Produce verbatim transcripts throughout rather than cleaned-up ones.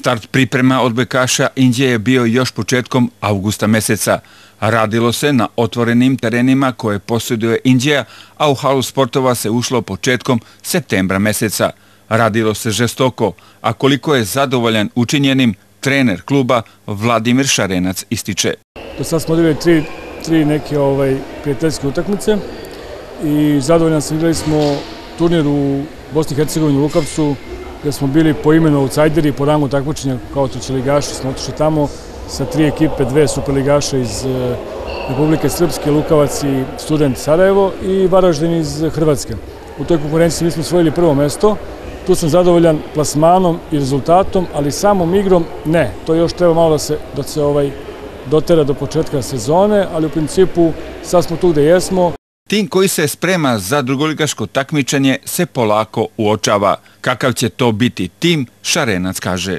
Start priprema odbojkaša Inđije je bio još početkom avgusta meseca. Radilo se na otvorenim terenima koje posjeduje Inđija, a u halu sportova se ušlo početkom septembra meseca. Radilo se žestoko, a koliko je zadovoljan učinjenim, trener kluba Vladimir Šarenac ističe. Do sad smo odigrali tri, tri neke ovaj, prijateljske utakmice i zadovoljan sam. Igrali smo turnir u Bosni i Hercegovini u Lukavcu, gdje smo bili po imenu outsideri, po rangu takmičenja kao trećeligaši. Smo otišli tamo sa tri ekipe, dve superligaše iz Republike Srpske, Lukavac i Student Sarajevo i Varaždin iz Hrvatske. U toj konkurenciji mi smo osvojili prvo mesto. Tu sam zadovoljan plasmanom i rezultatom, ali samom igrom ne. To još treba malo da se, da se ovaj, dotera do početka sezone, ali u principu sad smo tu gde jesmo. Tim koji se sprema za drugoligaško takmičenje se polako uočava. Kakav će to biti tim, Šarenac kaže.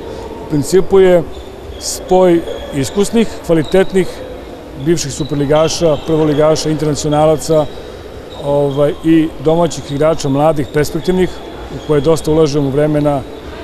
U principu je spoj iskusnih, kvalitetnih, bivših superligaša, prvoligaša, internacionalaca ovaj, i domaćih igrača, mladih, perspektivnih, u koje dosta ulažemo vremena,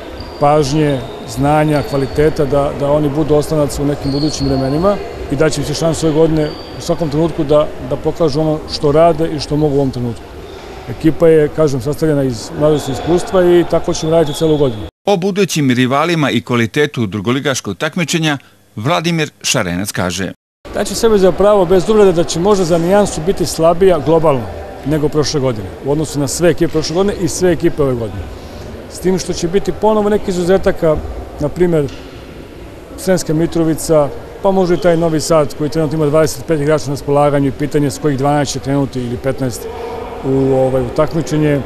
pažnje, znanja, kvaliteta, da, da oni budu oslonac u nekim budućim vremenima i da će im se šansu ove godine u svakom trenutku da, da pokažu ono što rade i što mogu u ovom trenutku. Ekipa je, kažem, sastavljena iz mladosti iskustva i tako ćemo raditi celu godinu. O budućim rivalima i kvalitetu drugoligaškog takmičenja Vladimir Šarenac kaže. Daće sebe za pravo bez uvrede da će možda za nijansu biti slabija globalno nego prošle godine, u odnosu na sve ekipe prošle godine i sve ekipe ove godine. S tim što će biti ponovo neki izuzetaka, na primjer Sremska Mitrovica, pa možda i taj Novi Sad koji trenutno ima dvadeset pet igrača na raspolaganju i pitanje s kojih dvanaest će krenuti ili petnaest u, ovaj, u takmičenje.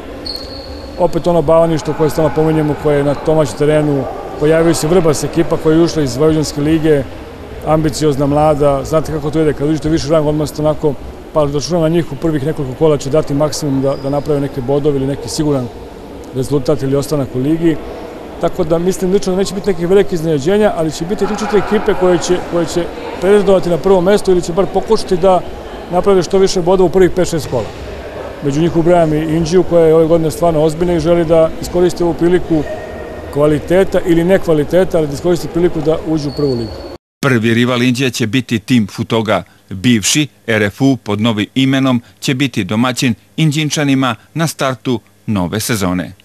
Opet ono Bavaništvo koje stalno pominjemo, koje je na domaćem terenu, pojavio se Vrbas ekipa koja je ušla iz Vojvođanske lige, ambiciozna, mlada, znate kako to ide, kad uđete više rang, odmah ste onako, pa računam na njih u prvih nekoliko kola će dati maksimum da, da naprave neke bodove ili neki siguran rezultat ili ostanak u ligi. Tako da mislim lično da neće biti nekih velikih iznenađenja, ali će biti tri četiri ekipe koje će, koje će pretendovati na prvo mesto ili će bar pokušati da naprave što više bodova u prvih pet šest kola. Među njih ubrajam i Inđiju koja je ove godine stvarno ozbiljna i želi da iskoristi ovu priliku kvaliteta ili nekvaliteta, ali da iskoristi priliku da uđu u prvu ligu. Prvi rival Inđije će biti tim Futoga. Bivši R F U pod novim imenom će biti domaćin Inđinčanima na startu nove sezone.